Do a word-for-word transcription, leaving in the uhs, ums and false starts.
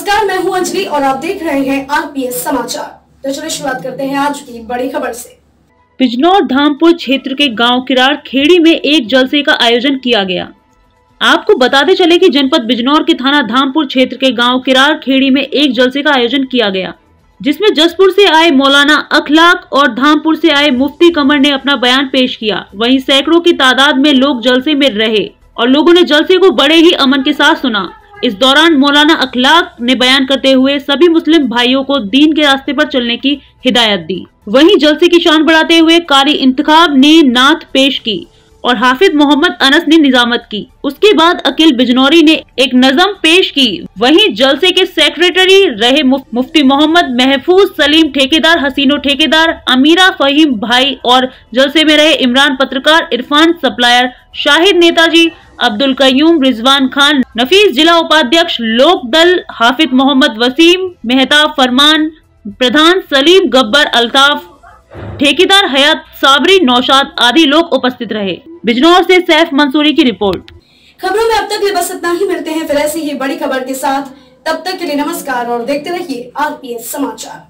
नमस्कार, मैं हूं अंजलि और आप देख रहे हैं आरपीएस समाचार। तो चलिए शुरुआत करते हैं आज की बड़ी खबर से। बिजनौर धामपुर क्षेत्र के गांव किरार खेड़ी में एक जलसे का आयोजन किया गया। आपको बताते चले कि जनपद बिजनौर के थाना धामपुर क्षेत्र के गांव किरार खेड़ी में एक जलसे का आयोजन किया गया, जिसमें जसपुर से आए मौलाना अखलाक और धामपुर से आए मुफ्ती कमर ने अपना बयान पेश किया। वहीं सैकड़ों की तादाद में लोग जलसे में रहे और लोगों ने जलसे को बड़े ही अमन के साथ सुना। इस दौरान मौलाना अखलाक ने बयान करते हुए सभी मुस्लिम भाइयों को दीन के रास्ते पर चलने की हिदायत दी। वहीं जलसे की शान बढ़ाते हुए कारी इंतखाब ने नात पेश की और हाफिज मोहम्मद अनस ने निजामत की। उसके बाद अकील बिजनौरी ने एक नज़म पेश की। वहीं जलसे के सेक्रेटरी रहे मुफ्ती मोहम्मद महफूज सलीम ठेकेदार, हसीनो ठेकेदार, अमीरा फहीम भाई और जलसे में रहे इमरान पत्रकार, इरफान सप्लायर, शाहिद नेताजी, अब्दुल कयूम, रिजवान खान, नफीस जिला उपाध्यक्ष लोक दल, हाफिज मोहम्मद वसीम, मेहताब फरमान, प्रधान सलीम गब्बर, अल्ताफ ठेकेदार, हयात साबरी, नौशाद आदि लोग उपस्थित रहे। बिजनौर से सैफ मंसूरी की रिपोर्ट। खबरों में अब तक लिए बस इतना ही। मिलते हैं फिर ऐसी ही बड़ी खबर के साथ। तब तक के लिए नमस्कार और देखते रहिए आरपीएस समाचार।